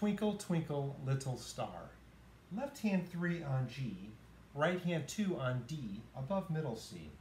Twinkle, twinkle, little star. Left hand 3 on G, right hand 2 on D, above middle C.